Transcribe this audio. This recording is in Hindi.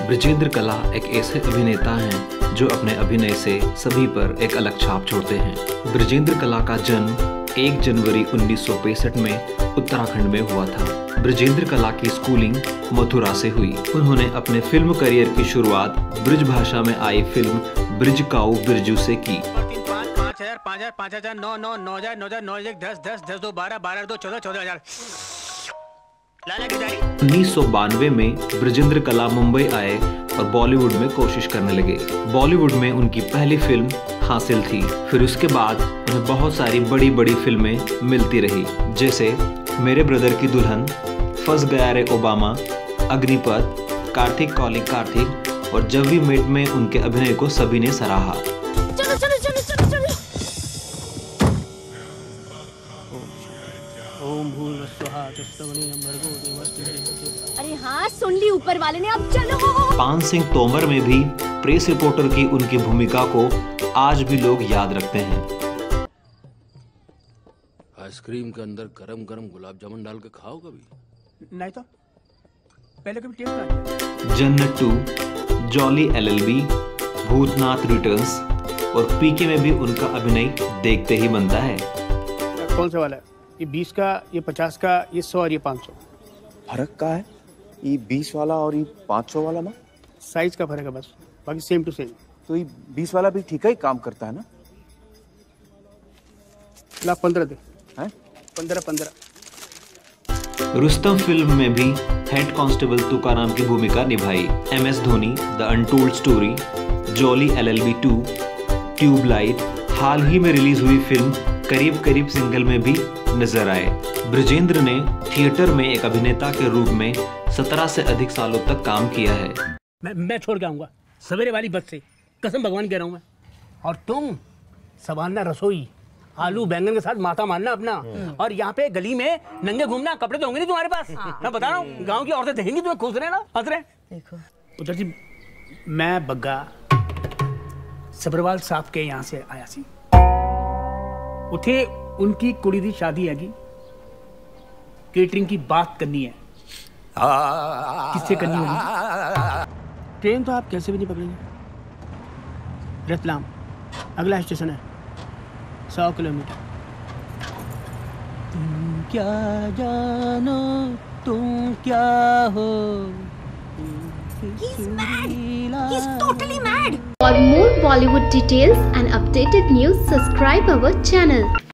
ब्रिजेंद्र कला एक ऐसे अभिनेता हैं जो अपने अभिनय से सभी पर एक अलग छाप छोड़ते हैं। ब्रिजेंद्र कला का जन्म 1 जनवरी 1965 में उत्तराखंड में हुआ था। ब्रिजेंद्र कला की स्कूलिंग मथुरा से हुई। उन्होंने अपने फिल्म करियर की शुरुआत ब्रिज भाषा में आई फिल्म ब्रिज काऊ बिरजू से की। 1992 में ब्रिजेंद्र कला मुंबई आए और बॉलीवुड में कोशिश करने लगे। बॉलीवुड में उनकी पहली फिल्म हासिल थी। फिर उसके बाद उन्हें बहुत सारी बड़ी बड़ी फिल्में मिलती रही, जैसे मेरे ब्रदर की दुल्हन, फंस गया रे ओबामा, अग्निपथ, कार्तिक कॉलिंग कार्तिक और जब वी मेट में उनके अभिनय को सभी ने सराहा। चलो चलो चलो चलो चलो। ओम भूर्भुवस्सुः तत्सवितुर्वरेण्यं भर्गो देवस्य धीमहि। अरे हाँ, सुन ली ऊपर वाले ने, अब चलो। पान सिंह तोमर में भी प्रेस रिपोर्टर की उनकी भूमिका को आज भी लोग याद रखते हैं। आइसक्रीम के अंदर गरम गरम गुलाब जामुन डाल के खाओ कभी? नहीं तो पहले कभी टेस्ट ना किया। जन्नत 2, जॉली LLB, भूतनाथ रिटर्न्स और पीके में भी उनका अभिनय देखते ही बनता है। कौन सा वाला है? ये 20 का, ये 50 का, ये 100 और ये 500। फर्क का है? ये 20 वाला और ये 500 वाला ना? साइज का फर्क है बस, बाकी सेम टू सेम। तो ये 20 वाला भी ठीक है, काम करता है ना? ला 15 दे। हैं? 15। रुस्तम फिल्म में भी हेड कांस्टेबल तुकाराम की भूमिका निभाई। MS Dhoni, the untold story, jolly LLB 2, tubelight, हाल ही में रिलीज हुई फिल्म करीब करीब सिंगल में भी नजर आए। ब्रिजेंद्र ने थिएटर में एक अभिनेता के रूप में 17 से अधिक सालों तक काम किया है। मैं छोड़ के आऊंगा सवेरे वाली बस से, कसम भगवान कह रहा हूँ मैं। और तुम संभालना रसोई, आलू बैंगन के साथ माथा मारना अपना। और यहाँ पे गली में नंगे घूमना, कपड़े तो होंगे नहीं तुम्हारे पास। मैं बता रहा हूँ, गांव की औरतें देखेंगी तुम्हें, खुश रहे ना, हंस रहे। देखो उधर जी, मैं बग्गा सब्रवाल साहब के यहाँ से आया सी। उठे उनकी कुड़ी दी शादी हैगी, केटरिंग की बात करनी है। किससे करनी होगी? ट्रेन तो आप कैसे भी नहीं पकड़ेंगे। रतलाम अगला स्टेशन है, 100 किलोमीटर। तुम क्या जानो, तुम क्या हो। He's mad. He's totally mad. For more Bollywood details and updated news, subscribe our channel.